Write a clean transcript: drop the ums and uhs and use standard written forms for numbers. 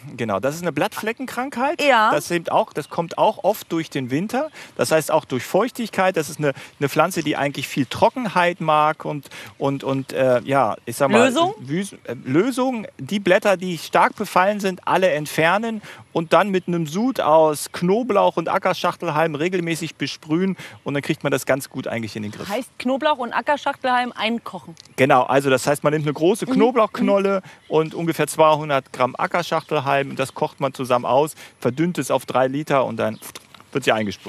Genau, das ist eine Blattfleckenkrankheit. Ja. Das kommt auch oft durch den Winter. Das heißt auch durch Feuchtigkeit. Das ist eine Pflanze, die eigentlich viel Trockenheit mag ja, ich sag mal, Lösung? Lösung, die Blätter, die stark befallen sind, alle entfernen und dann mit einem Sud aus Knoblauch und Ackerschachtelhalm regelmäßig besprühen und dann kriegt man das ganz gut eigentlich in den Griff. Heißt Knoblauch und Ackerschachtelhalm einkochen? Genau, also das heißt, man nimmt eine große Knoblauchknolle und ungefähr 200 Gramm Ackerschachtelhalm und das kocht man zusammen aus, verdünnt es auf 3 Liter und dann wird sie eingesprüht.